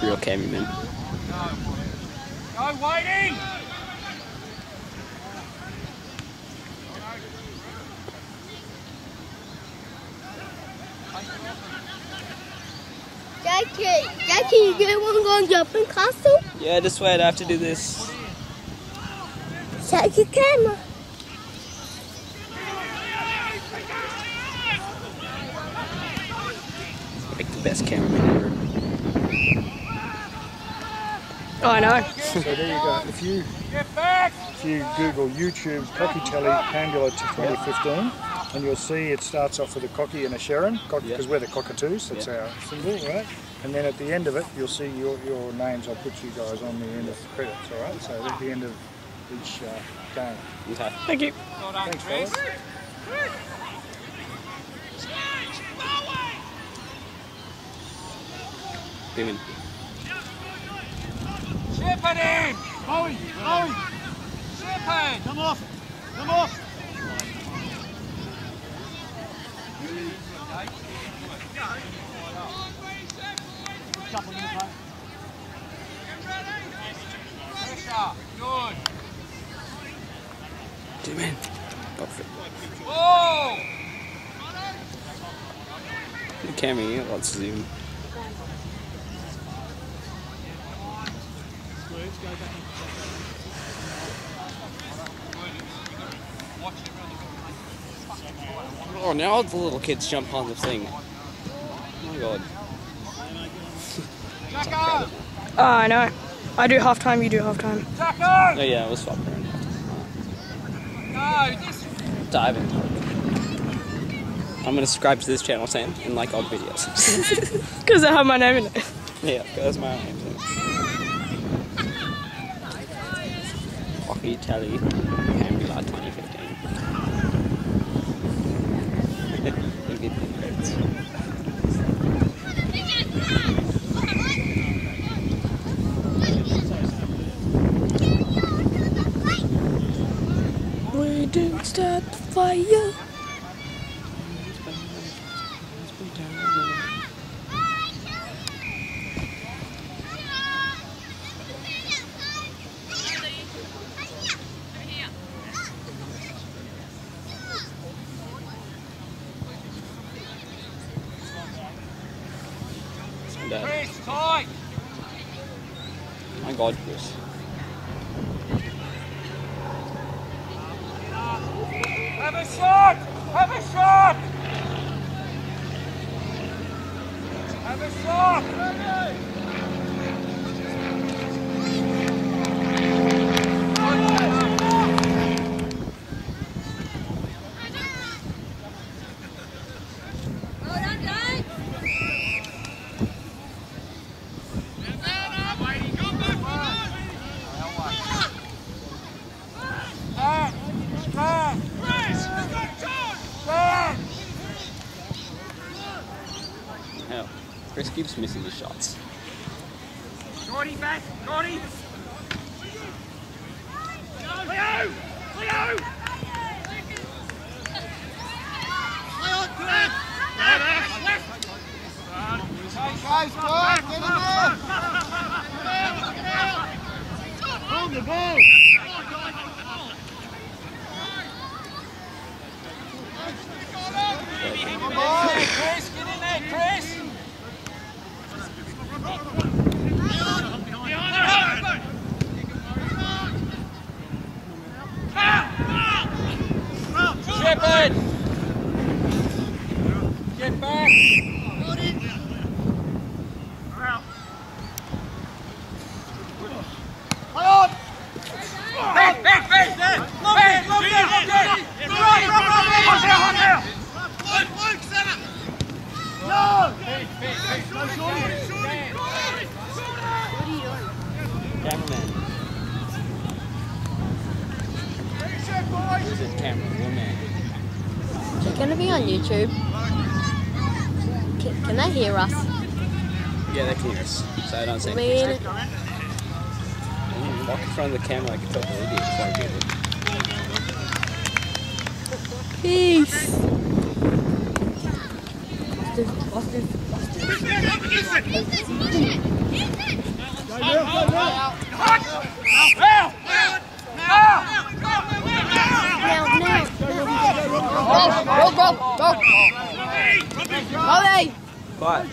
Real cameraman. Go, waiting! Jackie, you get one going jumping castle? Yeah, this way I'd have to do this. Check your camera. Like the best cameraman ever. Oh, I know. So there you go. If you Google YouTube Cocky Telly Pambula to 2015, and you'll see it starts off with a cocky and a Sharon, because we're the cockatoos, that's our symbol, right? And then at the end of it, you'll see your names. I'll put you guys on the end of the credits, all right? So at the end of each game. Okay. Thank you. Thanks, fellas. Beamin. Shepherd him! Bowie! Shepherd! Come off! Pressure! Good! Beamin. Go for it. Oh! The camera, let's zoom. Oh, now all the little kids jump on the thing. Oh my god. Oh, I know. I do half time, you do half time. Tackle! Oh yeah, we'll swap around. No, this... Diving. I'm gonna subscribe to this channel, Sam, and like all the videos. Because I have my name in it. Yeah, that's my name. Cocky Telly Pambula 2015. We didn't start the fire. Chris, tight! My god, Chris. Have a shot! Have a shot! Have a shot! Hell, Chris keeps missing his shots. Gordy back! Gordy! Leo! Leo! Guys, get in there! Hold the ball! Come on, Chris, get in there, Chris! Shepherd! Get back! Back! Back! Back! Cameraman. Where's his camera? One man. We're going to be on YouTube. Can they hear us? Yeah, they can hear us. So I don't say I mean, walk in front of the camera like a total idiot before I do it. peace. Boston. Ollie! Quiet.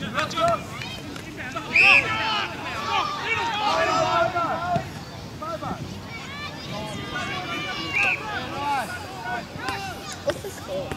What's the score?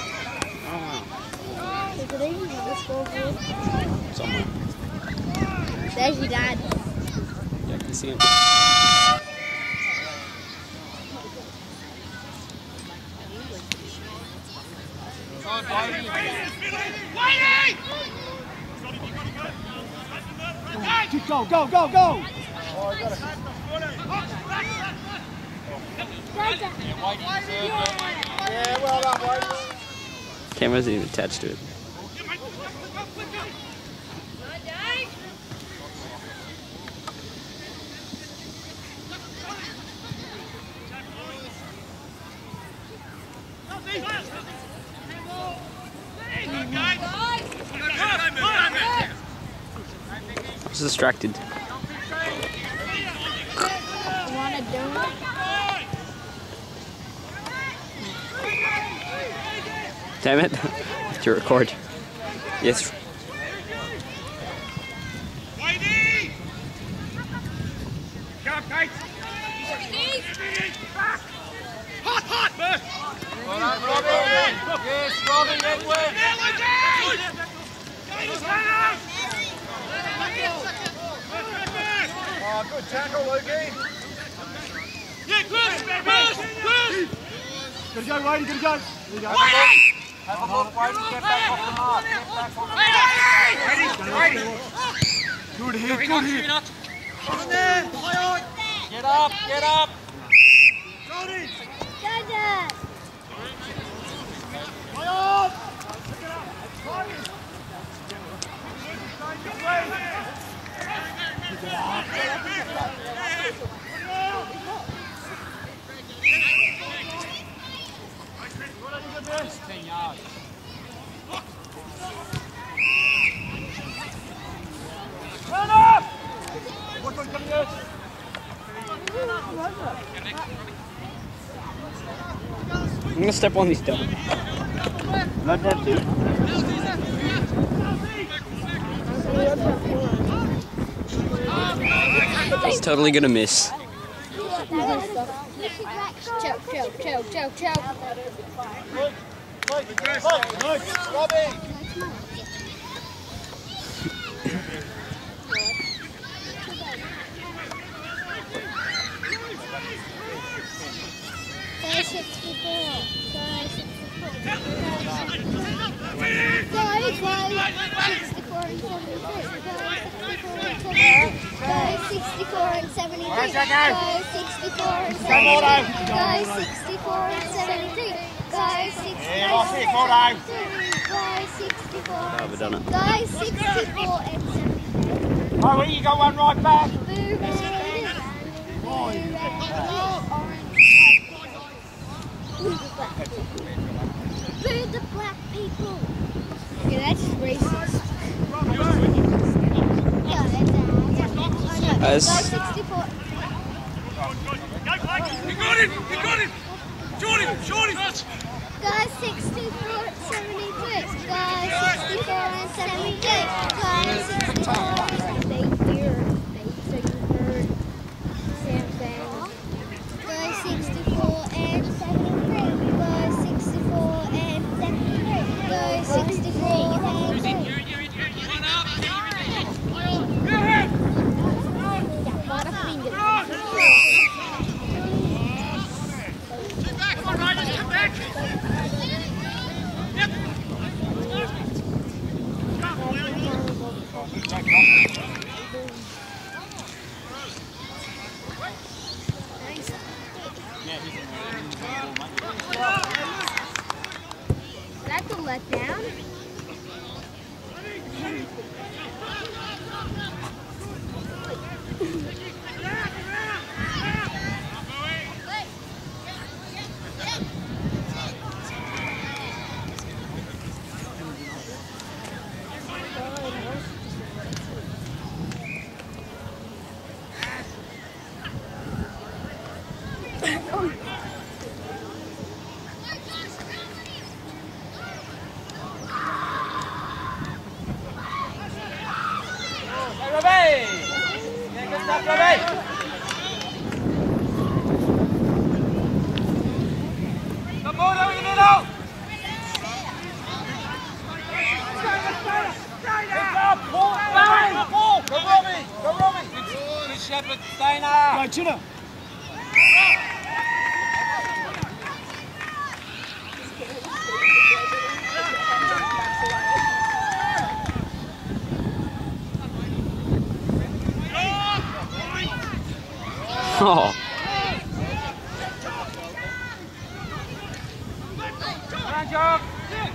Is it even on the scoreboard? Somewhere. There's your dad. Yeah, I can see him. Go, go, go, go! Yeah, well done, Whitey. Camera's even attached to it. I was distracted. Want a donut? Damn it. To record. Yes. Whitey! Come, Kate! Hot, hot! Well done, Robbie! Yes, Robbie, Edward! Oh, good tackle, Lukey. Yeah, good, good. Gotta go, Whitey, gotta go. There you go. Have a look, Whitey, get back off the mark. Get back off the mark. Whitey! Good hit, good hit. On there, play on. Get up, get up. Jordan! Dada! Play on. Run up! What's on coming out? I'm gonna step on these dogs. Not that dude. He's totally gonna miss. Choke, choke, choke, choke, choke. Robbie! Guys, 64 and 73. Guys, 64 and 73. Guys, 64 and 73. Guys, 64 and 73. Guys, 64. Oh, we've done it. Guys, 64 and 73. Oh, well, you got one right back. Blue, red, orange, white. Blue, the black people. Okay, that's racist. As Guys, 64. You got him! You got him! Jordan! Jordan! Guys, 64 and 73. Guys, 64 and 73. Guys, 64 and 73. They hear. So you heard Sam saying. Guys, 64 and 73. Guys, 64 and 73. Guys, 64 and 73. That's a letdown. Hey! Yeah, good stuff, Robbie! Come on, over the middle! Good job, Paul! Paul! Go Robbie! Go Robbie! Good shepherd, Dana! Go, Chinna. Oh. Come on, Jock!